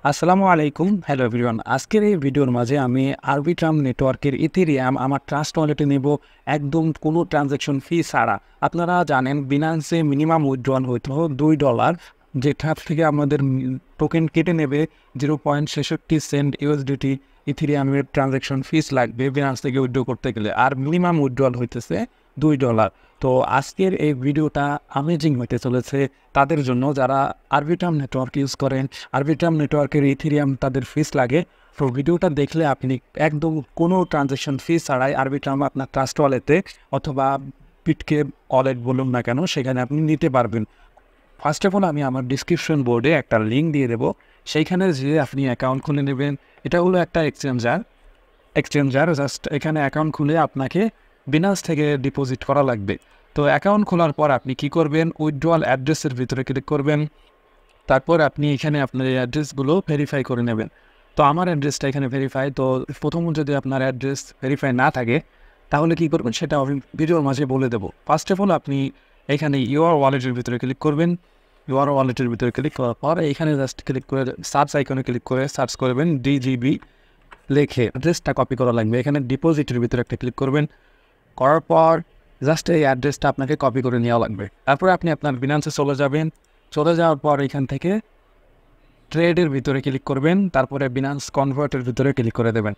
আসসালামু আলাইকুম, hello everyone. আজকের এই ভিডিওর মাঝে আমি আরবিট্রাম নেটওয়ার্কের ইথেরিয়াম আমার ট্রাস্ট ওয়ালেটে নেব একদম কোনো ট্রানজ্যাকশন ফি ছাড়া। আপনারা জানেন বিনান্সে মিনিমাম উইথড্রল হইতো $2, যেটার থেকে আমাদের টোকেন কেটে নেবে 0.66 ইউএসডিটি ইথেরিয়ামের ট্রানজ্যাকশন ফিস লাগবে বিনান্স থেকে উইথড্র করতে গেলে, আর মিনিমাম উইথড্রল হইতেছে $2। তো আজকের এই ভিডিওটা অ্যামেজিং হইতে চলেছে তাদের জন্য যারা আরবিট্রাম নেটওয়ার্ক ইউজ করেন। আরবিট্রাম নেটওয়ার্কের ইথেরিয়াম তাদের ফিস লাগে। তো ভিডিওটা দেখলে আপনি একদম কোনো ট্রানজ্যাকশন ফিস ছাড়াই আরবিট্রাম আপনার ট্রাস্ট ওয়ালেটে অথবা পিটকে ওয়ালেট বলুন না কেন সেখানে আপনি নিতে পারবেন। ফার্স্ট অফ অল আমি আমার ডিসক্রিপশন বোর্ডে একটা লিঙ্ক দিয়ে দেবো, সেইখানে যে আপনি অ্যাকাউন্ট খুলে নেবেন। এটা হলো একটা এক্সচেঞ্জার জাস্ট এখানে অ্যাকাউন্ট খুলে আপনাকে বিনান্স থেকে ডিপোজিট করা লাগবে। তো অ্যাকাউন্ট খোলার পর আপনি কি করবেন, উইথড্রয়াল অ্যাড্রেসের ভিতরে ক্লিক করবেন। তারপর আপনি এখানে আপনার এই অ্যাড্রেসগুলো ভেরিফাই করে নেবেন। তো আমার অ্যাড্রেসটা এখানে ভেরিফাই। তো প্রথমত যদি আপনার অ্যাড্রেস ভেরিফাই না থাকে তাহলে কী করবেন সেটা আমি ভিডিওর মাঝে বলে দেবো। ফার্স্ট অফ অল আপনি এখানে ইউআর ওয়ালেটের ভিতরে ক্লিক করবেন। ইউআর ওয়ালেটের ভিতরে ক্লিক করার পর এখানে জাস্ট ক্লিক করে সার্চ আইকনে ক্লিক করে সার্চ করবেন ডিজিবি লিখে অ্যাড্রেসটা কপি করা লাগবে। এখানে ডিপোজিটের ভিতরে একটা ক্লিক করবেন, করার পর জাস্ট এই অ্যাড্রেসটা আপনাকে কপি করে নেওয়া লাগবে। তারপরে আপনি আপনার বিনান্সে চলে যাবেন। চলে যাওয়ার পর এখান থেকে ট্রেডের ভিতরে ক্লিক করবেন, তারপরে বিনান্স কনভার্টের ভিতরে ক্লিক করে দেবেন।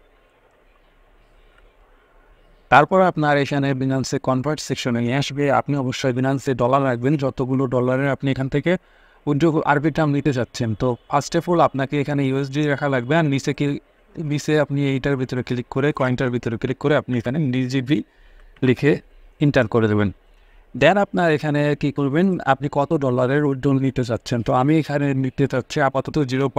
তারপর আপনার এখানে বিনান্সে কনভার্ট সেকশনে নিয়ে আসবে। আপনি অবশ্যই বিনান্সে ডলার রাখবেন, যতগুলো ডলারের আপনি এখান থেকে উইথড্র আরবিট্রাম নিতে যাচ্ছেন। তো ফার্স্ট অফ অল আপনাকে এখানে ইউএসডি রাখা লাগবে, আর নিচে আপনি এইটার ভিতরে ক্লিক করে কয়েনটার ভিতরে ক্লিক করে আপনি এখানে ডিজিবি লিখে এন্টার করে দেবেন। দেন আপনার এখানে কি করবেন, আপনি কত ডলারের উইথড্রল নিতে চাচ্ছেন। তো আমি এখানে নিতে চাচ্ছি আপাতত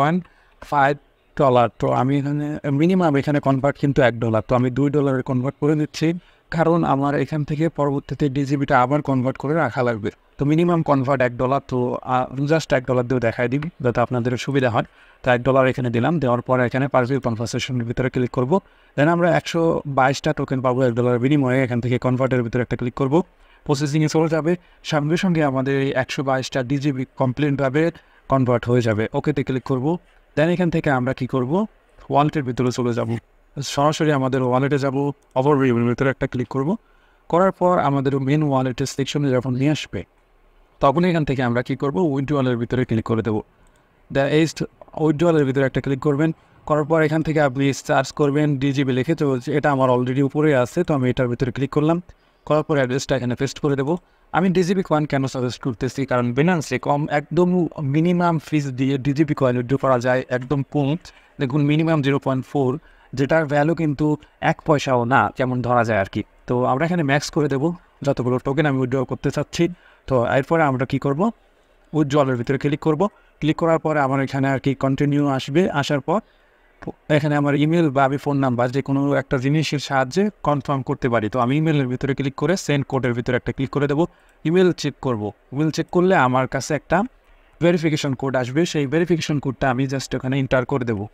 $0.5। তো আমি এখানে মিনিমাম এখানে কনভার্ট কিন্তু $1। তো আমি $2 কনভার্ট করে নিচ্ছি, কারণ আমার এখান থেকে পরবর্তীতে ডিজিবিটা আবার কনভার্ট করে রাখা লাগবে। তো মিনিমাম কনভার্ট $1। তো জাস্ট $1 দিয়ে দেখাই দিই যাতে আপনাদের সুবিধা হয়। তো $1 এখানে দিলাম, দেওয়ার পরে এখানে পারভিউ কনভার্সেশনের ভিতরে ক্লিক করবো। দেন আমরা 122টা টোকেন পাবো $1 বিনিময়ে। এখান থেকে কনভার্টের ভিতরে একটা ক্লিক করবো, প্রসেসিংয়ে চলে যাবে। সঙ্গে সঙ্গে আমাদের এই 122টা ডিজিবি কমপ্লিটভাবে কনভার্ট হয়ে যাবে। ওকেতে ক্লিক করব। দেন এখান থেকে আমরা কি করব, ওয়ালেটের ভিতরে চলে যাব। সরাসরি আমাদের ওয়ালেটে যাব, ওভারভিউর ভিতরে একটা ক্লিক করব। করার পর আমাদের মেন ওয়ালেটের সেকশনে যখন নিয়ে আসবে তখন এখান থেকে আমরা কি করব, উইথড্রয়ালের ভিতরে ক্লিক করে দেবো। উইথড্রয়ালের ভিতরে একটা ক্লিক করবেন, করার পর এখান থেকে আপনি সার্চ করবেন ডিজিবি লিখে। তো এটা আমার অলরেডি উপরে আছে, তো আমি এটার ভিতরে ক্লিক করলাম। করার পর অ্যাড্রেসটা এখানে পেস্ট করে দেবো। আমি ডিজিবি কয়েন কেন সাজেস্ট করতেছি, কারণ বিনান্সে একদম মিনিমাম ফিস দিয়ে ডিজিবি কয়েন উইথড্র করা যায় একদম কম। দেখুন মিনিমাম 0.4, যেটার ভ্যালু কিন্তু 1 পয়সাও না যেমন ধরা যায় আর কি। তো আমরা এখানে ম্যাক্স করে দেবো যতগুলো টোকেন আমি উইথড্র করতে চাচ্ছি। তো এরপরে আমরা কি করব, উইথড্রয়ালের ভিতরে ক্লিক করব। ক্লিক করার পরে আমার এখানে আর কি কন্টিনিউ আসবে। আসার পর এখানে আমার ইমেল বা আমি ফোন নাম্বার যে কোনো একটা জিনিসের সাহায্যে কনফার্ম করতে পারি। তো আমি ইমেলের ভিতরে ক্লিক করে সেন্ড কোডের ভিতরে একটা ক্লিক করে দেবো। ইমেল চেক করব। ইমেল চেক করলে আমার কাছে একটা ভেরিফিকেশন কোড আসবে, সেই ভেরিফিকেশন কোডটা আমি জাস্ট ওখানে এন্টার করে দেবো।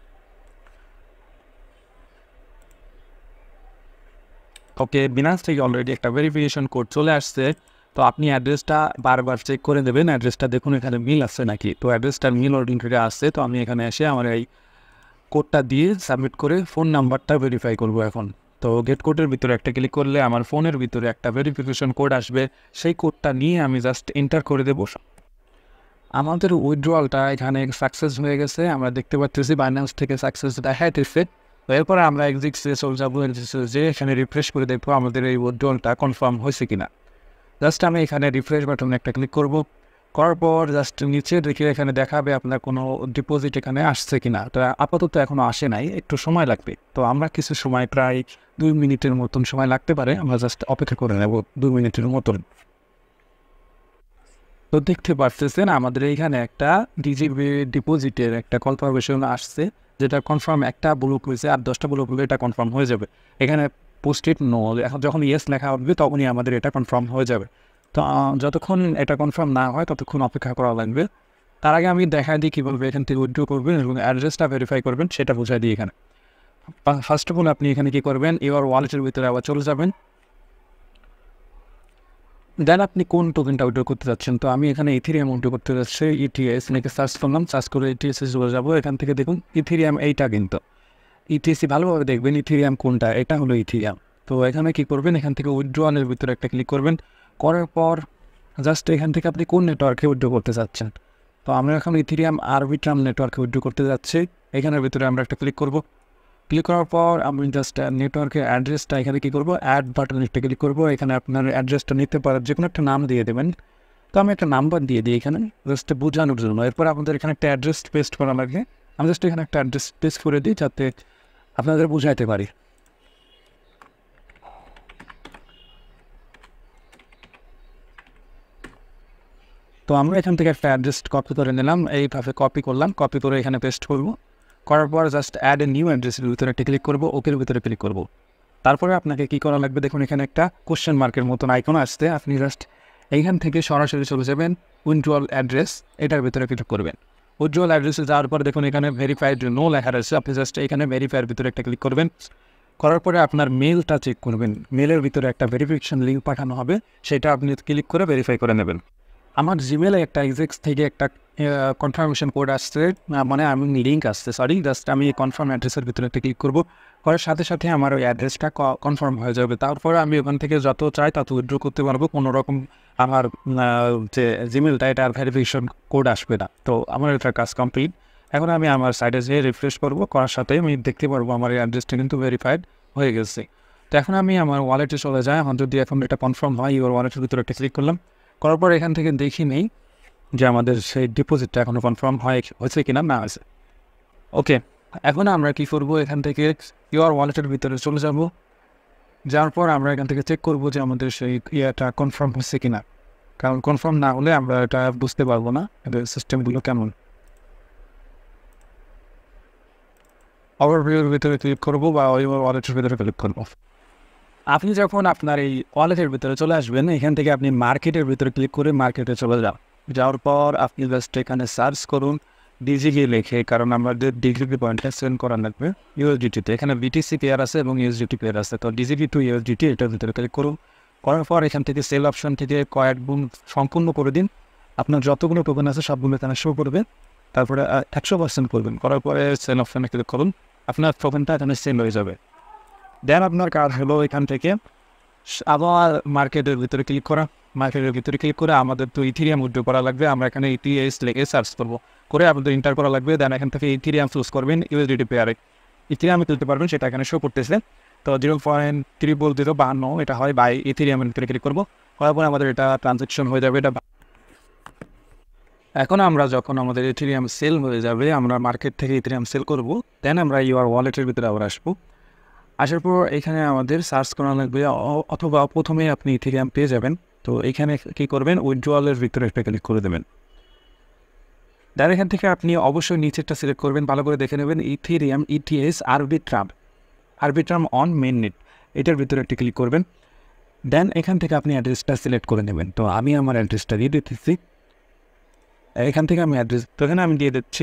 ওকে, বিনান্স থেকে অলরেডি একটা ভেরিফিকেশন কোড চলে আসছে। তো আপনি অ্যাড্রেসটা বারবার চেক করে দেবেন, অ্যাড্রেসটা দেখুন এখানে মিল আসছে নাকি। তো অ্যাড্রেসটার মিল অলরেডি আসছে। তো আমি এখানে এসে আমার এই কোডটা দিয়ে সাবমিট করে ফোন নাম্বারটা ভেরিফাই করব এখন। তো গেট কোডের ভিতরে একটা ক্লিক করলে আমার ফোনের ভিতরে একটা ভেরিফিকেশন কোড আসবে, সেই কোডটা নিয়ে আমি জাস্ট এন্টার করে দেবো। আমাদের উইথড্রয়ালটা এখানে সাকসেস হয়ে গেছে, আমরা দেখতে পাচ্ছি বাইন্যান্স থেকে সাকসেস দেখাইতেছে। তো এরপরে আমরা এক্সিটে চলে যাবো, যে এখানে রিফ্রেশ করে দেখবো আমাদের এই উইথড্রয়ালটা কনফার্ম হয়েছে কিনা। জাস্ট আমি এখানে রিফ্রেশ বাটনে একটা ক্লিক করব। করার পর জাস্ট নিচে দেখে এখানে দেখাবে আপনার কোনো ডিপোজিট এখানে আসছে কিনা। তো আপাতত এখনও আসে নাই, একটু সময় লাগবে। তো আমরা কিছু সময় প্রায় 2 মিনিটের মতন সময় লাগতে পারে, আমরা জাস্ট অপেক্ষা করে নেব 2 মিনিটের মতন। তো দেখতে পারতেছেন আমাদের এইখানে একটা ডিজিবি ডিপোজিটের একটা কনফার্মেশন আসছে, যেটা কনফার্ম একটা ব্লক হয়েছে, আর 10টা ব্লক হলে এটা কনফার্ম হয়ে যাবে। এখানে পোস্টেড নো, এখন যখন ইয়েস লেখা হবে তখনই আমাদের এটা কনফার্ম হয়ে যাবে। তো যতক্ষণ এটা কনফার্ম না হয় ততক্ষণ অপেক্ষা করা লাগবে। তার আগে আমি দেখাই দিই কীভাবে এখান থেকে উইথড্র করবেন এবং অ্যাড্রেসটা ভেরিফাই করবেন সেটা বোঝাই দিই এখানে। ফার্স্ট অফ অল আপনি এখানে কী করবেন, ইউর ওয়ালেটের ভিতরে আবার চলে যাবেন। দেন আপনি কোন টোকেনটা উইথড্র করতে যাচ্ছেন। তো আমি এখানে ইথেরিয়াম উইথড্র করতে যাচ্ছি, ইটিএস নাকি সার্চ করলাম, সার্চ করে ইটিএসে চলে যাবো। এখান থেকে দেখুন ইথেরিয়াম এইটা, কিন্তু ইটিএসি ভালোভাবে দেখবেন ইথেরিয়াম কোনটা, এটা হলো ইথেরিয়াম। তো এখানে কী করবেন, এখান থেকে উইথড্রয়ালের ভিতরে একটা ক্লিক করবেন, করার পর জাস্ট এখান থেকে আপনি কোন নেটওয়ার্কে উইথড্র করতে চাচ্ছেন। তো আমরা এখন ইথেরিয়াম আরবিট্রাম নেটওয়ার্কে উইথড্র করতে যাচ্ছি। এখানের ভিতরে আমরা একটা ক্লিক করব। ক্লিক করার পর আমি জাস্ট নেটওয়ার্কের অ্যাড্রেসটা এখানে কী করবো, অ্যাড বাটন একটা ক্লিক করবো। এখানে আপনার অ্যাড্রেসটা নিতে পারেন, যে কোনো একটা নাম দিয়ে দেবেন। তো আমি একটা নাম্বার দিয়ে দিই এখানে জাস্ট বোঝানোর জন্য। এরপর আপনাদের এখানে একটা অ্যাড্রেস পেস্ট করা লাগে, আমি জাস্ট এখানে একটা অ্যাড্রেস পেস্ট করে দিই যাতে আপনাদের বোঝাইতে পারি। তো আমরা এখান থেকে একটা অ্যাড্রেস কপি করে নিলাম, এইভাবে কপি করলাম, কপি করে এখানে পেস্ট করবো। করার পর জাস্ট অ্যাড এ নিউ অ্যাড্রেসের ভিতরে একটা ক্লিক করবো, ওকের ভিতরে ক্লিক করবো। তারপরে আপনাকে কী করা লাগবে, দেখুন এখানে একটা কোশ্চেন মার্কের মতন আইকন আসছে, আপনি জাস্ট এইখান থেকে সরাসরি চলে যাবেন উইথড্রয়াল অ্যাড্রেস, এটার ভিতরে ক্লিক করবেন। উইথড্রয়াল অ্যাড্রেসে যাওয়ার পর দেখুন এখানে ভেরিফাইড নো লেখা রয়েছে, আপনি জাস্ট এখানে ভেরিফাইয়ের ভিতরে একটা ক্লিক করবেন। করার পরে আপনার মেলটা চেক করবেন, মেলের ভিতরে একটা ভেরিফিকেশন লিঙ্ক পাঠানো হবে, সেটা আপনি ক্লিক করে ভেরিফাই করে নেবেন। আমার জিমেলে একটা এক্সেক্স থেকে একটা কনফার্মেশন কোড আসছে, মানে আমি লিঙ্ক আসছে, সরি, জাস্ট আমি কনফার্ম অ্যাড্রেসের ভিতরে একটা ক্লিক করবো, করার সাথে সাথে আমার ওই অ্যাড্রেসটা কনফার্ম হয়ে যাবে। তারপরে আমি ওখান থেকে যত চাই তত উইথড্র করতে পারবো, কোনো রকম আমার যে জিমেলটা এটা আর ভেরিফিকেশন কোড আসবে না। তো আমার এটা কাজ কমপ্লিট। এখন আমি আমার সাইডে যেয়ে রিফ্রেশ করবো, করার সাথে আমি দেখতে পারবো আমার এই অ্যাড্রেসটা কিন্তু ভেরিফাইড হয়ে গেছে। তো এখন আমি আমার ওয়ালেটে চলে যাই, আমার যদি এখন এটা কনফার্ম হয়, ইউর ওয়ালেটের ভিতরে একটা ক্লিক করলাম, করার পর এখান থেকে দেখি নেই যে আমাদের সেই ডিপোজিটটা এখনও কনফার্ম হয়েছে কিনা না হয়েছে। ওকে, এখন আমরা কী করবো, এখান থেকে ইউর ওয়ালেটের ভিতরে চলে যাব। যাওয়ার পর আমরা এখান থেকে চেক করবো যে আমাদের সেই ইয়েটা কনফার্ম হচ্ছে কিনা, কারণ কনফার্ম না হলে আমরা এটা বুঝতে পারবো না এদের সিস্টেমগুলো কেমন। ওভারভিউর ভিতরে ক্লিক করবো বা ইউর ওয়ালেটের ভিতরে ক্লিক করবো। আপনি যখন আপনার এই ওয়ালেটের ভিতরে চলে আসবেন, এখান থেকে আপনি মার্কেটের ভিতরে ক্লিক করে মার্কেটে চলে যাওয়ার পর আপনি জাস্ট এখানে সার্চ করুন ডিজিকে লেখে, কারণ আমাদের ডিজিপি পয়েন্টটা সেন্ড করা লাগবে ইউএসডিটিতে। এখানে বিটিসি পেয়ার আছে এবং ইউএসডিটি পেয়ার আছে, তো ডিজিপি টু ইউএসডিটি এটার ভিতরে ক্লিক করুন। করার পর এখান থেকে সেল অপশন থেকে কয়েক গুণ সম্পূর্ণ করে দিন, আপনার যতগুলো টোকেন আছে সবগুলো এখানে শো করবে। তারপরে 100% করবেন, করার পরে সেল অপশানে ক্লিক করুন, আপনার টোকেনটা এখানে সেল হয়ে যাবে। দেন আপনার কাজ হলো এখান থেকে আবার মার্কেটের ভিতরে ক্লিক করা, মার্কেটের ভিতরে ক্লিক করে আমাদের তো ইথেরিয়াম উইথড্র করা লাগবে, আমরা এখানে ইটিএস লিখে সার্চ করবো, করে আমাদের ইন্টার করা লাগবে। দেন এখান থেকে ইথেরিয়াম চুজ করবেন, ইউএসডিটি পেয়ারে ইথেরিয়ামে তুলতে পারবেন, সেটা এখানে শো করতেছে। তো 0.30052 এটা হয় বাই ইথেরিয়ামের ভিতরে ক্লিক করবো, করার পরে আমাদের এটা ট্রানজ্যাকশন হয়ে যাবে। এটা এখন আমরা যখন আমাদের ইথেরিয়াম সেল হয়ে যাবে, আমরা মার্কেট থেকে ইথেরিয়াম সেল করবো, দেন আমরা ইউর ওয়ালেটের ভিতরে আবার আসবো। আসার পর এখানে আমাদের সার্চ করা লাগবে, অথবা প্রথমে আপনি ইথেরিয়াম পেয়ে যাবেন। তো এখানে কী করবেন, উইথড্রয়ালের ভিতরে একটা ক্লিক করে দেবেন। দেন এখান থেকে আপনি অবশ্যই নিচেরটা সিলেক্ট করবেন, ভালো করে দেখে নেবেন, Ethereum ETS Arbitrum on mainnet, এটার ভিতরে একটা ক্লিক করবেন। দেন এখান থেকে আপনি অ্যাড্রেসটা সিলেক্ট করে নেবেন। তো আমি আমার অ্যাড্রেসটা দিয়ে দিতেছি, এখান থেকে আমি অ্যাড্রেস, তো এখানে আমি দিয়ে দিচ্ছি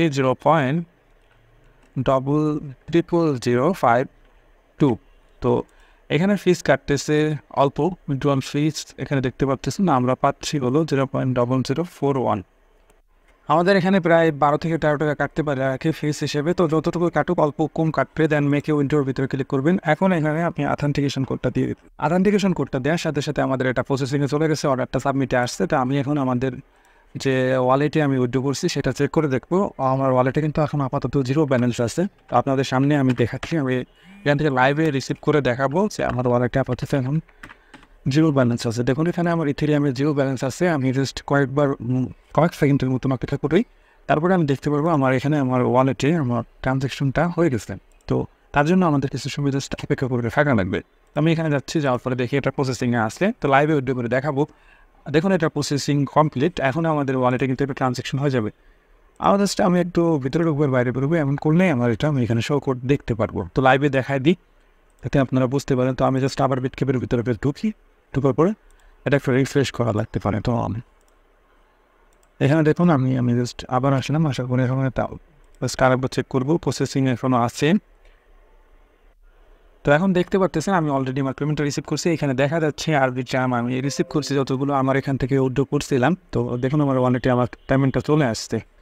0.00005 তো এখানে ফিস কাটতেছে অল্প, উইথড্রয়াল ফিস এখানে দেখতে পাচ্ছেন না, আমরা পাচ্ছি হলো 0.0041। আমাদের এখানে প্রায় 12 থেকে 13 টাকা কাটতে পারে আর কি ফিস হিসেবে, তো যতটুকু কাটুক অল্প কম কাটবে। দেন মেকে উইথড্রোর ভিতরে ক্লিক করবেন। এখন এখানে আপনি অথেন্টিকেশন কোডটা দিয়ে দিন, অথেন্টিকেশন কোডটা দেওয়ার সাথে সাথে আমাদের এটা প্রসেসিংয়ে চলে গেছে, অর্ডারটা সাবমিটে আসছে। তো আমি এখন আমাদের যে ওয়ালেটে আমি উইথড্র করছি সেটা চেক করে দেখবো। আমার ওয়ালেটে কিন্তু এখন আপাতত 0 ব্যালেন্স আছে। তো আপনাদের সামনে আমি দেখাচ্ছি, আমি এখান থেকে লাইভে রিসিভ করে দেখাবো যে আমার ওয়ালেটে আপাতত এখন 0 ব্যালেন্স আছে। দেখুন এখানে আমার ইথেরিয়ামের 0 ব্যালেন্স আছে। আমি জাস্ট কয়েক সেকেন্ডের মতন অপেক্ষা করি, তারপরে আমি দেখতে পারবো আমার এখানে আমার ওয়ালেটে আমার ট্রানজ্যাকশনটা হয়ে গেছে। তো তার জন্য আমাদের কিছু সময় জাস্ট অপেক্ষা করে থাকা লাগবে। আমি এখানে যাচ্ছি, যাওয়ার পরে দেখি এটা প্রসেসিংয়ে আসলে, তো লাইভে উইথড্র করে দেখাবো। দেখুন এটা প্রসেসিং কমপ্লিট, এখন আমাদের ওয়ালেটে কিন্তু একটা ট্রানজ্যাকশন হয়ে যাবে। আমার জাস্ট আমি একটু ভিতরে ঢুকবো, বাইরে বেরোবো, এমন করলেই আমার এটা আমি এখানে শো কোড দেখতে পারবো। তো লাইভে দেখায় দিই যাতে আপনারা বুঝতে পারেন। তো আমি জাস্ট আবার বিটক্যাপের ভিতরে ঢুকি, ঢুকার পরে এটা একটু রিফ্রেশ করা লাগতে পারে। তো এখানে দেখুন আমি জাস্ট আবার আসলাম, আসার পরে এখন জাস্ট আরেকবার চেক করবো, প্রসেসিং এখনও আছে। তো এখন দেখতে পারতেছেন আমি অলরেডি আমার পেমেন্টটা রিসিভ করছি। এখানে দেখা যাচ্ছে আরবিট্রাম আমি রিসিভ করছি যতগুলো আমার এখান থেকে উইথড্র করছিলাম। তো দেখুন আমার ওয়ালেটে আমার পেমেন্টটা চলে আসছে।